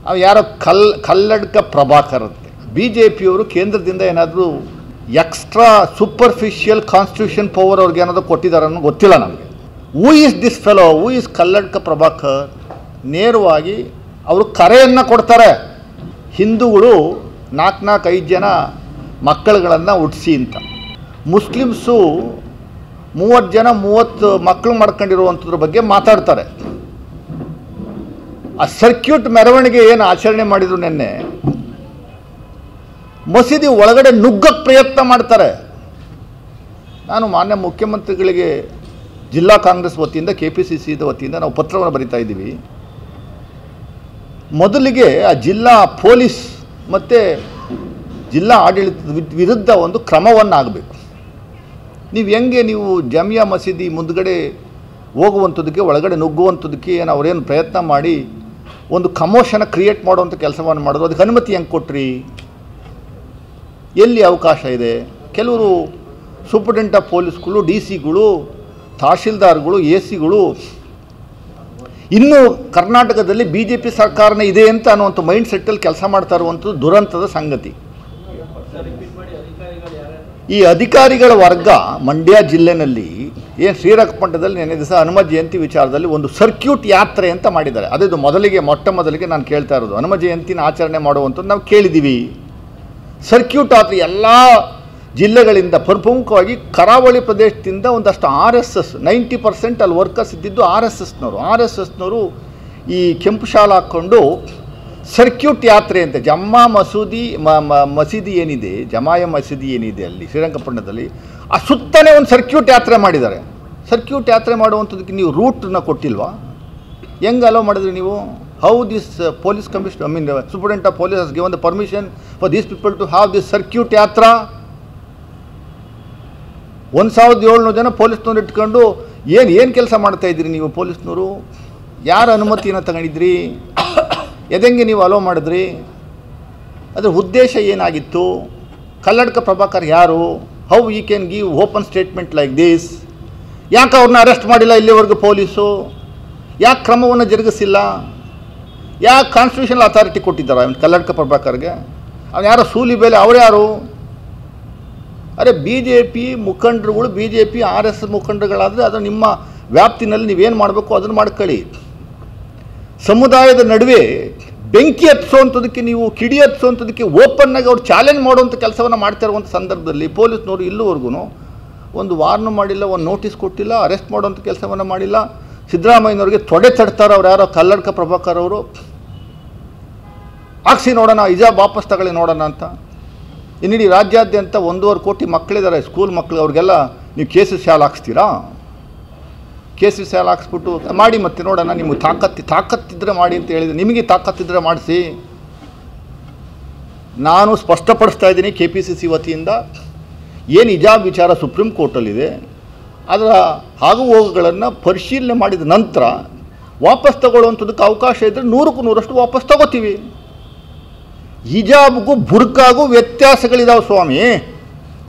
ಅವು ಯಾರೋ ಕಲ್ಲಡ್ಕ ಪ್ರಭಾಕರ್ ಅಂತೆ. ಬಿ ಜೆ ಪಿಯವರು ಕೇಂದ್ರದಿಂದ ಏನಾದರೂ ಎಕ್ಸ್ಟ್ರಾ ಸೂಪರ್ಫಿಷಿಯಲ್ ಕಾನ್ಸ್ಟಿಟ್ಯೂಷನ್ ಪವರ್ ಅವ್ರಿಗೆ ಏನಾದರೂ ಕೊಟ್ಟಿದ್ದಾರೆ ಅನ್ನೋ ಗೊತ್ತಿಲ್ಲ ನಮಗೆ. Who is this fellow, who is Kalladka Prabhakar? ನೇರವಾಗಿ ಅವರು ಕರೆಯನ್ನು ಕೊಡ್ತಾರೆ, ಹಿಂದೂಗಳು 4-5 ಜನ ಮಕ್ಕಳುಗಳನ್ನು ಹುಟ್ಟಿಸಿ ಅಂತ. ಮುಸ್ಲಿಮ್ಸು 30 ಜನ 30 ಮಕ್ಕಳು ಮಾಡ್ಕೊಂಡಿರುವಂಥದ್ರ ಬಗ್ಗೆ ಮಾತಾಡ್ತಾರೆ. ಆ ಸರ್ಕ್ಯೂಟ್ ಮೆರವಣಿಗೆ ಏನು ಆಚರಣೆ ಮಾಡಿದ್ರು ನಿನ್ನೆ, ಮಸೀದಿ ಒಳಗಡೆ ನುಗ್ಗಕ್ಕೆ ಪ್ರಯತ್ನ ಮಾಡ್ತಾರೆ. ನಾನು ಮಾನ್ಯ ಮುಖ್ಯಮಂತ್ರಿಗಳಿಗೆ ಜಿಲ್ಲಾ ಕಾಂಗ್ರೆಸ್ ವತಿಯಿಂದ KPCC ವತಿಯಿಂದ ನಾವು ಪತ್ರವನ್ನು ಬರಿತಾ ಇದ್ದೀವಿ. ಮೊದಲಿಗೆ ಆ ಜಿಲ್ಲಾ ಪೊಲೀಸ್ ಮತ್ತು ಜಿಲ್ಲಾ ಆಡಳಿತದ ವಿರುದ್ಧ ಒಂದು ಕ್ರಮವನ್ನು ಆಗಬೇಕು. ನೀವು ಜಾಮಿಯಾ ಮಸೀದಿ ಮುಂದ್ಗಡೆ ಹೋಗುವಂಥದ್ದಕ್ಕೆ, ಒಳಗಡೆ ನುಗ್ಗುವಂಥದ್ದಕ್ಕೆ ಏನು ಅವರೇನು ಪ್ರಯತ್ನ ಮಾಡಿ ಒಂದು ಕಮೋಷನ ಕ್ರಿಯೇಟ್ ಮಾಡುವಂಥ ಕೆಲಸವನ್ನು ಮಾಡಿದ್ರು. ಅದಕ್ಕೆ ಅನುಮತಿ ಹೆಂಗೆ ಕೊಟ್ರಿ? ಎಲ್ಲಿ ಅವಕಾಶ ಇದೆ? ಕೆಲವರು ಸೂಪರಿಂಟೆಂಡೆಂಟ್ ಆಫ್ ಪೊಲೀಸ್ಗಳು, DCಗಳು, ತಹಶೀಲ್ದಾರ್ಗಳು, AC ಗಳು ಇನ್ನೂ ಕರ್ನಾಟಕದಲ್ಲಿ BJP ಸರ್ಕಾರನೇ ಇದೆ ಅಂತ ಅನ್ನುವಂಥ ಮೈಂಡ್ ಸೆಟ್ಟಲ್ಲಿ ಕೆಲಸ ಮಾಡ್ತಾ ಇರುವಂಥದ್ದು ದುರಂತದ ಸಂಗತಿ. ಈ ಅಧಿಕಾರಿಗಳ ವರ್ಗ ಮಂಡ್ಯ ಜಿಲ್ಲೆಯಲ್ಲಿ ಏನು ಶ್ರೀರಂಗಪಟ್ಟಣದಲ್ಲಿ ನೆನೆ ದಿವಸ ಹನುಮ ಜಯಂತಿ ವಿಚಾರದಲ್ಲಿ ಒಂದು ಸರ್ಕ್ಯೂಟ್ ಯಾತ್ರೆ ಅಂತ ಮಾಡಿದ್ದಾರೆ. ಅದು ಮೊಟ್ಟ ಮೊದಲಿಗೆ ನಾನು ಕೇಳ್ತಾ ಇರೋದು, ಹನುಮ ಜಯಂತಿನ ಆಚರಣೆ ಮಾಡುವಂಥದ್ದು ನಾವು ಕೇಳಿದ್ದೀವಿ. ಸರ್ಕ್ಯೂಟ್ ಯಾತ್ರೆ ಎಲ್ಲ ಜಿಲ್ಲೆಗಳಿಂದ, ಪ್ರಮುಖವಾಗಿ ಕರಾವಳಿ ಪ್ರದೇಶದಿಂದ ಒಂದಷ್ಟು RSS 90% ಅಲ್ಲಿ ವರ್ಕರ್ಸ್ ಇದ್ದಿದ್ದು RSSನವರು ಈ ಕೆಂಪು ಶಾಲ ಹಾಕ್ಕೊಂಡು ಸರ್ಕ್ಯೂಟ್ ಯಾತ್ರೆ ಅಂತ ಮಸೀದಿ ಏನಿದೆ, ಜಮಾಯ ಮಸೀದಿ ಏನಿದೆ ಅಲ್ಲಿ ಶ್ರೀರಂಗಪಟ್ಟಣದಲ್ಲಿ, ಆ ಸುತ್ತಲೇ ಒಂದು ಸರ್ಕ್ಯೂಟ್ ಯಾತ್ರೆ ಮಾಡಿದ್ದಾರೆ. ಸರ್ಕ್ಯೂಟ್ ಯಾತ್ರೆ ಮಾಡುವಂಥದ್ದಕ್ಕೆ ನೀವು ರೂಟನ್ನ ಕೊಟ್ಟಿಲ್ವಾ? ಹೆಂಗೆ ಅಲೋ ಮಾಡಿದ್ರಿ ನೀವು? How this police commissioner, superintendent of police has given the permission for these people to have this circuit yatra? 1700 ಜನ ಪೊಲೀಸ್ನವ್ರು ಇಟ್ಕೊಂಡು ಏನು ಕೆಲಸ ಮಾಡ್ತಾ ಇದ್ದೀರಿ ನೀವು ಪೊಲೀಸ್ನವರು? ಯಾರ ಅನುಮತಿಯನ್ನು ತಗೊಂಡಿದ್ರಿ? ಎದಂಗೆ ನೀವು ಅಲೋ ಮಾಡಿದ್ರಿ? ಅದರ ಉದ್ದೇಶ ಏನಾಗಿತ್ತು? ಕಲ್ಲಡ್ಕ ಪ್ರಭಾಕರ್ ಯಾರು? How he can give open statement like this? ಯಾಕೆ ಅವ್ರನ್ನ ಅರೆಸ್ಟ್ ಮಾಡಿಲ್ಲ ಇಲ್ಲಿವರೆಗೂ ಪೊಲೀಸು? ಯಾಕೆ ಕ್ರಮವನ್ನು ಜರುಗಿಸಿಲ್ಲ? ಯಾಕೆ ಕಾನ್ಸ್ಟಿಟ್ಯೂಷನಲ್ ಅಥಾರಿಟಿ ಕೊಟ್ಟಿದ್ದಾರೆ ಅವನು ಕಲ್ಲಡ್ಕ ಪ್ರಭಾಕರ್ಗೆ? ಅವನು ಯಾರೋ ಸೂಲಿ ಬೇಲೆ, ಅವ್ರು ಯಾರು? ಅರೆ BJP ಮುಖಂಡರುಗಳು, BJP RSS ಮುಖಂಡರುಗಳಾದರೆ ಅದು ನಿಮ್ಮ ವ್ಯಾಪ್ತಿನಲ್ಲಿ ನೀವೇನು ಮಾಡಬೇಕು ಅದನ್ನು ಮಾಡ್ಕೊಳ್ಳಿ. ಸಮುದಾಯದ ನಡುವೆ ಬೆಂಕಿ ಹತ್ತಿಸೋವಂಥದ್ದಕ್ಕೆ, ನೀವು ಕಿಡಿ ಹತ್ತಿಸೋವಂಥದ್ದಕ್ಕೆ ಓಪನ್ನಾಗಿ ಅವ್ರು ಚಾಲೆಂಜ್ ಮಾಡುವಂಥ ಕೆಲಸವನ್ನು ಮಾಡ್ತಾ ಇರುವಂಥ ಸಂದರ್ಭದಲ್ಲಿ ಪೊಲೀಸ್ನವರು ಇಲ್ಲಿವರೆಗೂ ಒಂದು ವಾರ್ನು ಮಾಡಿಲ್ಲ, ಒಂದು ನೋಟಿಸ್ ಕೊಟ್ಟಿಲ್ಲ, ಅರೆಸ್ಟ್ ಮಾಡುವಂಥ ಕೆಲಸವನ್ನು ಮಾಡಿಲ್ಲ. ಸಿದ್ದರಾಮಯ್ಯನವ್ರಿಗೆ ತೊಡೆ ತಡ್ತಾರೆ ಅವ್ರು ಯಾರೋ ಕಲ್ಲಡ್ಕ ಪ್ರಭಾಕರ್ ಅವರು. ಹಾಕ್ಸಿ ನೋಡೋಣ, ಹಿಜಾಬ್ ವಾಪಸ್ ತಗೊಳ್ಳಿ ನೋಡೋಣ ಅಂತ. ಇನ್ನಿಡೀ ರಾಜ್ಯಾದ್ಯಂತ 1.5 ಕೋಟಿ ಮಕ್ಕಳಿದ್ದಾರೆ, ಸ್ಕೂಲ್ ಮಕ್ಕಳು. ಅವ್ರಿಗೆಲ್ಲ ನೀವು ಕೇಸರಿ ಶಾಲೆ ಹಾಕ್ಸ್ತೀರಾ? ಕೇಸರಿ ಶಾಲೆ ಹಾಕ್ಸ್ಬಿಟ್ಟು ಮಾಡಿ ಮತ್ತೆ ನೋಡೋಣ, ನಿಮಗೆ ತಾಕತ್ತಿದ್ರೆ ಮಾಡಿ ಅಂತ ಹೇಳಿದರೆ, ನಿಮಗೆ ತಾಕತ್ತಿದ್ರೆ ಮಾಡಿಸಿ. ನಾನು ಸ್ಪಷ್ಟಪಡಿಸ್ತಾ ಇದ್ದೀನಿ KPCC ವತಿಯಿಂದ, ಏನು ಹಿಜಾಬ್ ವಿಚಾರ ಸುಪ್ರೀಂ ಕೋರ್ಟಲ್ಲಿದೆ, ಅದರ ಆಗು ಹೋಗುಗಳನ್ನು ಪರಿಶೀಲನೆ ಮಾಡಿದ ನಂತರ ವಾಪಸ್ ತಗೊಳ್ಳುವಂಥದ್ದಕ್ಕೆ ಅವಕಾಶ ಇದ್ದರೆ 100ಕ್ಕೆ 100ರಷ್ಟು ವಾಪಸ್ ತಗೋತೀವಿ. ಹಿಜಾಬ್ಗೂ ಬುರ್ಕಾಗೂ ವ್ಯತ್ಯಾಸಗಳಿದಾವೆ ಸ್ವಾಮಿ.